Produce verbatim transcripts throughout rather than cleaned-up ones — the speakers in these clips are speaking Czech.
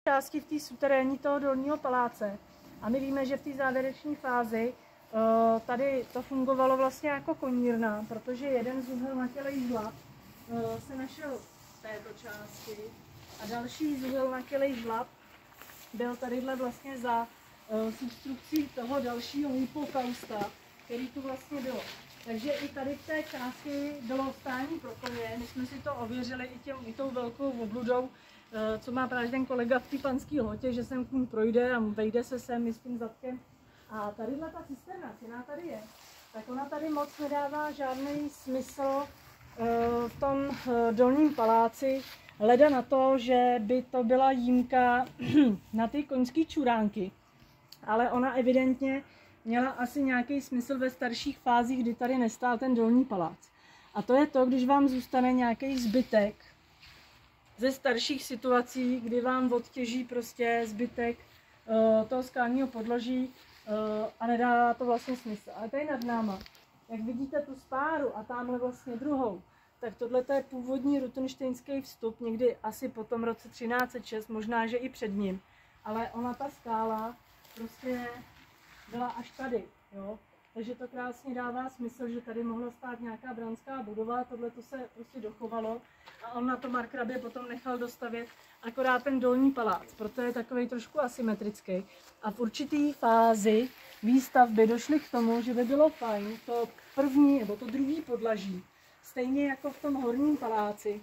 části v té suterénní toho dolního paláce. A my víme, že v té závěrečné fázi uh, tady to fungovalo vlastně jako konírna, protože jeden zuhelnatělej žlab uh, se našel v této části a další zuhelnatělej žlab byl tadyhle vlastně za uh, substrukcí toho dalšího hypokausta, který tu vlastně bylo. Takže i tady v té části bylo stání pro koně, my jsme si to ověřili i, těm, i tou velkou obludou, co má právě ten kolega v té panské lhotě, že sem k ní projde a vejde se sem s tím zadkem. A tadyhle ta cisterna, která tady je, tak ona tady moc nedává žádný smysl v tom dolním paláci, leda na to, že by to byla jímka na ty koňské čuránky. Ale ona evidentně měla asi nějaký smysl ve starších fázích, kdy tady nestál ten dolní palác. A to je to, když vám zůstane nějaký zbytek ze starších situací, kdy vám odtěží prostě zbytek uh, toho skalního podloží uh, a nedá to vlastně smysl. Ale tady nad náma, jak vidíte tu spáru a tamhle vlastně druhou, tak tohle je původní rutenštejnský vstup, někdy asi po tom roce třináct set šest, možná, že i před ním. Ale ona, ta skála, prostě byla až tady, jo. Takže to krásně dává smysl, že tady mohla stát nějaká branská budova, tohle to se prostě dochovalo a on na to Markrabě potom nechal dostavět akorát ten dolní palác, proto je takový trošku asymetrický. A v určitý fázi výstavby došli k tomu, že by bylo fajn to první nebo to druhý podlaží, stejně jako v tom horním paláci,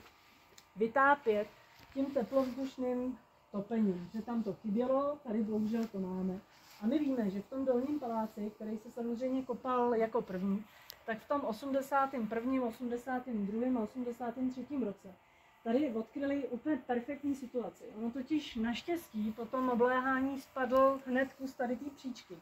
vytápět tím teplovzdušným topením, že tam to chybělo, tady bohužel to máme. A my víme, že v tom dolním paláci, který se samozřejmě kopal jako první, tak v tom osmdesátém prvním, osmdesátém druhém a osmdesátém třetím roce tady odkryli úplně perfektní situaci. Ono totiž naštěstí po tom obléhání spadl hned kus tady té příčky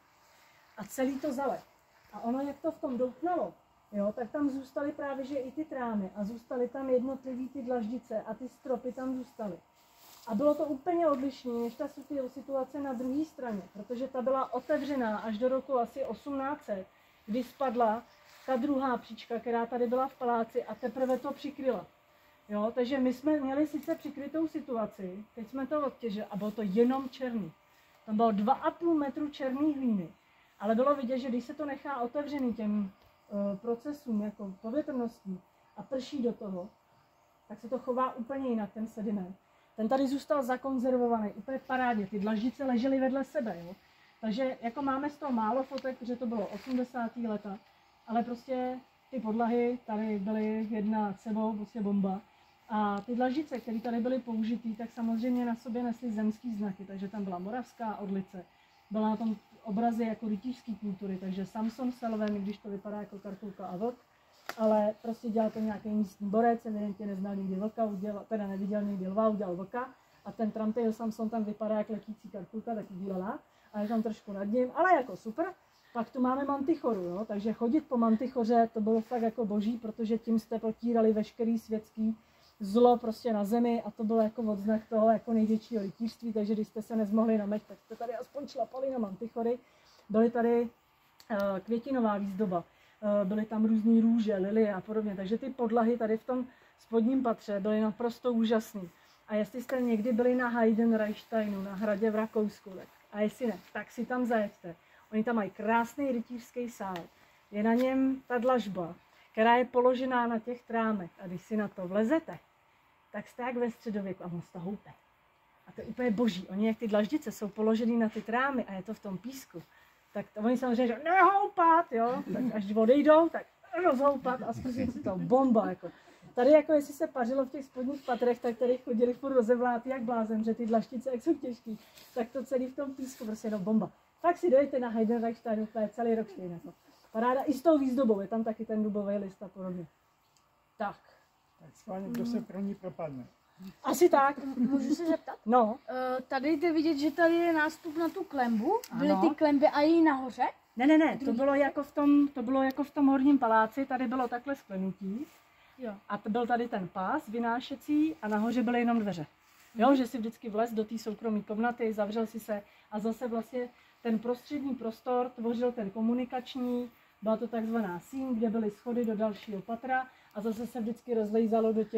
a celý to zale. A ono, jak to v tom doufnalo, jo, tak tam zůstaly právě že i ty trámy a zůstaly tam jednotlivý ty dlaždice a ty stropy tam zůstaly. A bylo to úplně odlišné než ta situace na druhé straně, protože ta byla otevřená až do roku asi osmnáct set, kdy spadla ta druhá příčka, která tady byla v paláci a teprve to přikryla. Jo, takže my jsme měli sice přikrytou situaci, teď jsme to odtěžili a bylo to jenom černý. Tam bylo dva a půl metru černý hlíny, ale bylo vidět, že když se to nechá otevřený těm uh, procesům, jako povětrností a prší do toho, tak se to chová úplně jinak, ten sediment. Ten tady zůstal zakonzervovaný, úplně parádně, ty dlaždice ležely vedle sebe, jo. Takže jako máme z toho málo fotek, že to bylo osmdesátá léta, ale prostě ty podlahy tady byly jedna nad sebou, prostě bomba. A ty dlaždice, které tady byly použitý, tak samozřejmě na sobě nesly zemský znaky, takže tam byla moravská orlice, byla na tom obrazy jako rytířské kultury, takže Samson s lvem, když to vypadá jako karkulka a vlk, ale prostě dělal to nějaký místní borec, evidentně neznal nikdy vlka, udělal, teda neviděl nikdy lva, udělal vlka a ten Tramtejho Samson tam vypadá jak letící karkulka, taky dílela a je tam trošku nad ním, ale jako super. Pak tu máme mantichoru, jo? Takže chodit po mantichoře to bylo fakt jako boží, protože tím jste potírali veškerý světský zlo prostě na zemi a to bylo jako odznak toho jako největšího rytířství, takže když jste se nezmohli na meč, tak jste tady aspoň šlapali na mantichory. Byly tady uh, květinová výzdoba, uh, byly tam různý růže, lilie a podobně, takže ty podlahy tady v tom spodním patře byly naprosto úžasný. A jestli jste někdy byli na Heidenreichsteinu, na hradě v Rakousku, tak, a jestli ne, tak si tam zajeďte. Oni tam mají krásný rytířský sál. Je na něm ta dlažba, která je položená na těch trámech. A když si na to vlezete, tak jste jak ve středověku a moc to houpe. A to je úplně boží. Oni, jak ty dlaždice jsou položený na ty trámy a je to v tom písku, tak to, oni samozřejmě říkají, nehoupat, jo. Tak až odejdou, tak rozhoupat a zkusit si to bomba. Jako. Tady jako jestli se pařilo v těch spodních patrech, tak tady chodili furt rozevlátý jak blázen, že ty dlaždice, jak jsou těžký, tak to celý v tom písku, prostě jenom bomba. Tak si dojďte na Heidenreichsteinu, to je celý rok stejně. Paráda i s tou výzdobou, je tam taky ten dubový list a podobně. Tak. Tak schválně, kdo se pro ní propadne. Asi tak. Můžu se zeptat? No. Uh, tady jde vidět, že tady je nástup na tu klembu. Byly Ano. ty klemby a i nahoře? Ne, ne, ne, to bylo jako v tom, to bylo jako v tom horním paláci, tady bylo takhle sklenutí. Jo. A to byl tady ten pás vynášecí a nahoře byly jenom dveře. Jo, že si vždycky vlez do té soukromé komnaty, zavřel si se a zase vlastně ten prostřední prostor tvořil ten komunikační, byla to takzvaná síň, kde byly schody do dalšího patra a zase se vždycky rozlejzalo do těch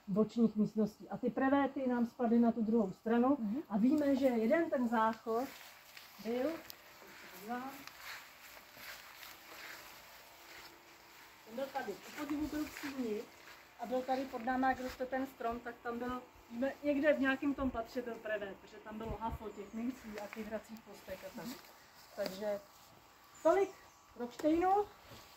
bočních místností. A ty prevéty nám spadly na tu druhou stranu a víme, že jeden ten záchod byl, ten byl tady, u podivu byl v síni a byl tady pod námi, jak roste ten strom, tak tam byl, někde v nějakém tom patře byl prevét, protože tam bylo hafo těch mincí a těch hracích postek a tak. Takže tolik Rocksteinu.